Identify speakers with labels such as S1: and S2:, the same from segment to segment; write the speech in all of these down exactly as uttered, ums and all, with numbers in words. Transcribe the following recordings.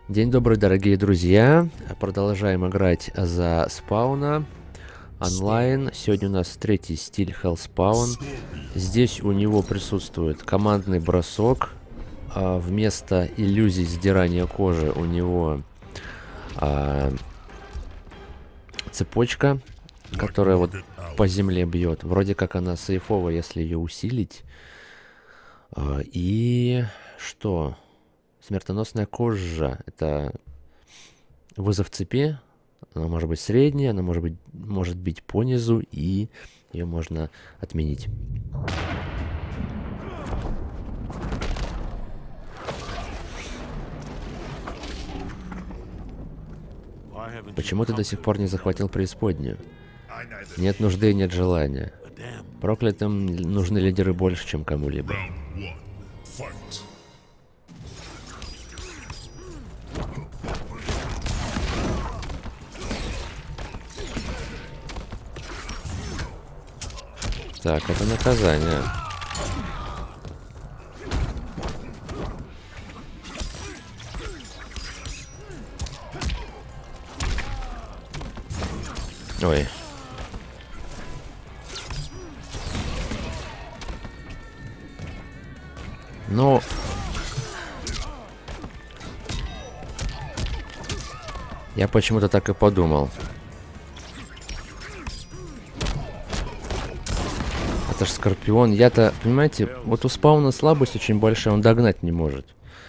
S1: День добрый, дорогие друзья. Продолжаем играть за спауна онлайн. Сегодня у нас третий стиль Hellspawn. Здесь у него присутствует командный бросок. А вместо иллюзий сдирания кожи у него а, цепочка, которая вот по земле бьет. Вроде как она сейфовая, если ее усилить. А, и что? Смертоносная кожа. Это вызов цепи. Она может быть средняя, она может быть, может быть по низу, и ее можно отменить. Почему ты до сих пор не захватил преисподнюю? Нет нужды и нет желания. Проклятым нужны лидеры больше, чем кому-либо. Так, это наказание. Ой. Ну... Я почему-то так и подумал. Это ж Скорпион. Я-то, понимаете, вот у спауна слабость очень большая, он догнать не может.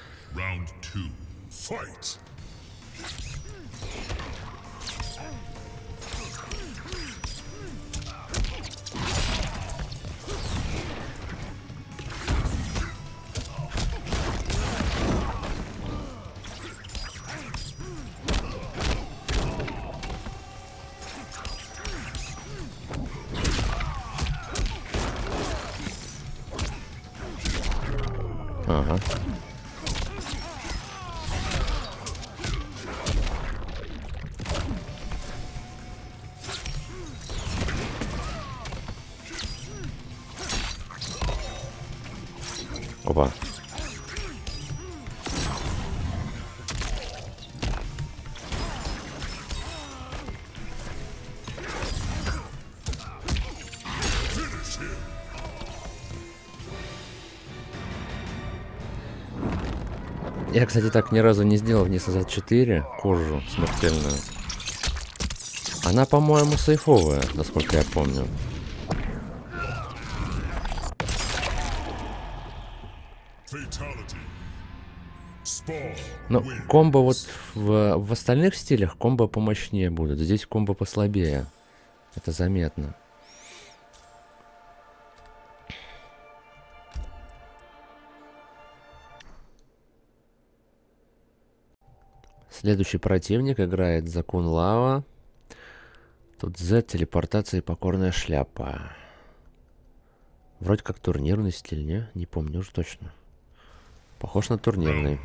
S1: Ага. Опа. Я, кстати, так ни разу не сделал вниз назад четыре кожу смертельную. Она, по-моему, сейфовая, насколько я помню. Ну, комбо вот в, в остальных стилях комбо помощнее будут. Здесь комбо послабее. Это заметно. Следующий противник играет за Кун Лао. Тут Z, телепортация и покорная шляпа. Вроде как турнирный стиль, не? Не помню уже точно. Похож на турнирный.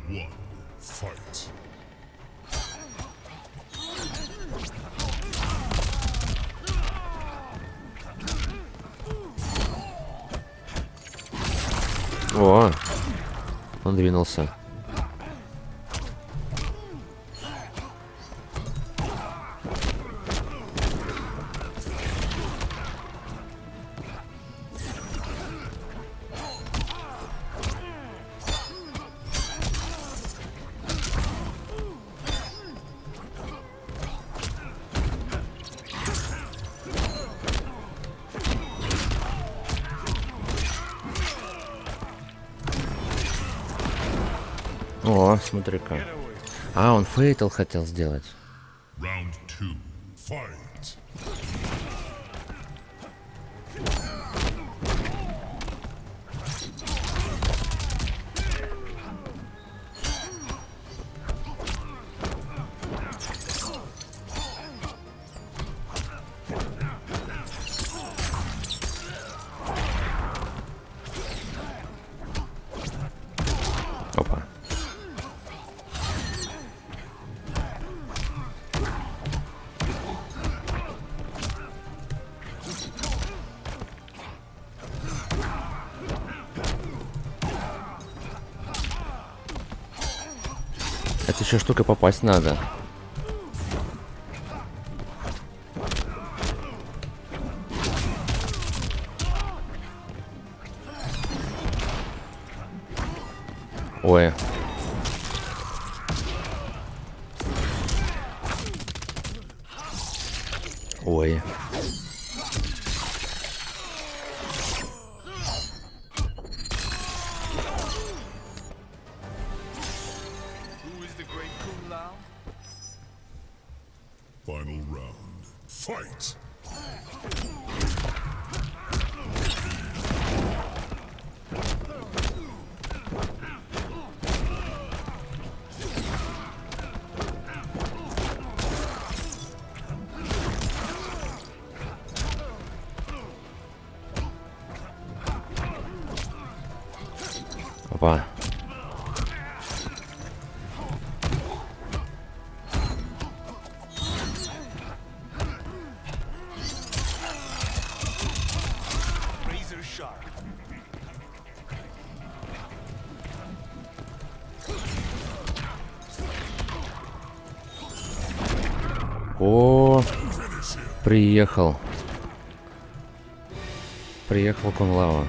S1: О, он двинулся. О, смотри-ка. А, он фейтл хотел сделать. Опа. Это еще штука попасть надо. Ой. Ой.
S2: Final round. Fight!
S1: Опа. О, приехал. Приехал Кунг Лао.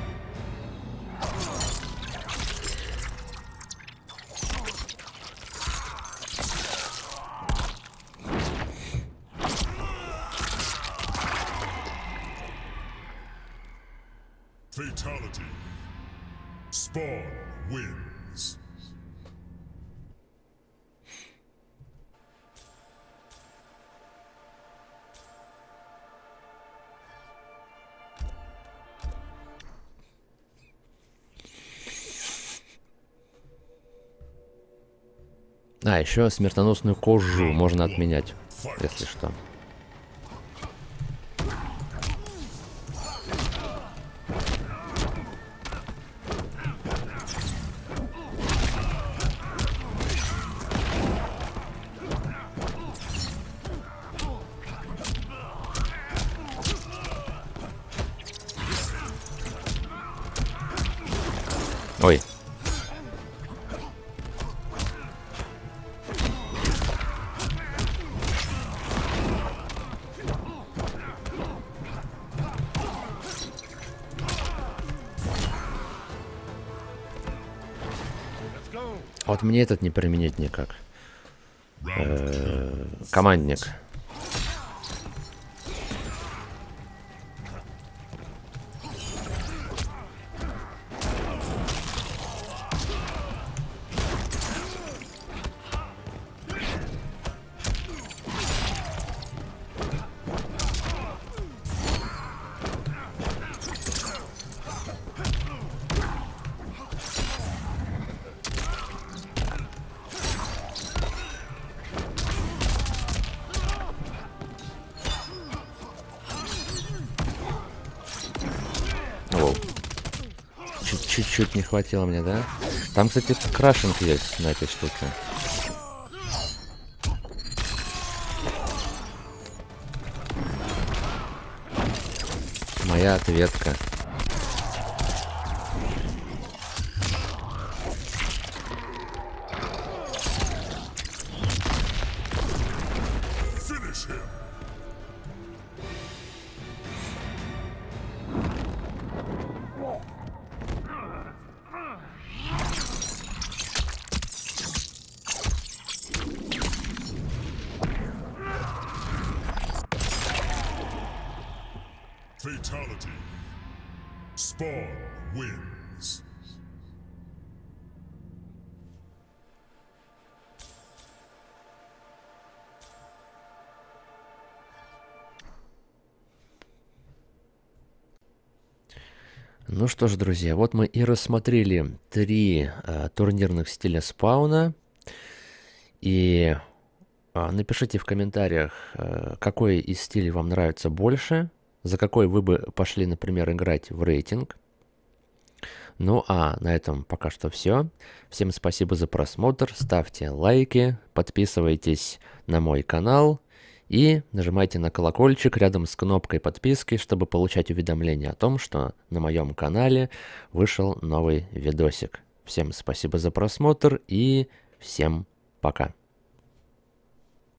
S2: Fatality. Spawn wins.
S1: А, еще смертоносную кожу можно отменять, если что. Ой. А вот мне этот не применить никак. Э-э- командник. Чуть-чуть не хватило мне, да? Там, кстати, крашинг есть на этой штуке. Моя ответка.
S2: Fatality. Spawn wins.
S1: Ну что ж, друзья, вот мы и рассмотрели три э, турнирных стиля спауна. И э, напишите в комментариях, э, какой из стилей вам нравится больше, за какой вы бы пошли, например, играть в рейтинг. Ну а на этом пока что все. Всем спасибо за просмотр, ставьте лайки, подписывайтесь на мой канал и нажимайте на колокольчик рядом с кнопкой подписки, чтобы получать уведомления о том, что на моем канале вышел новый видосик. Всем спасибо за просмотр и всем пока.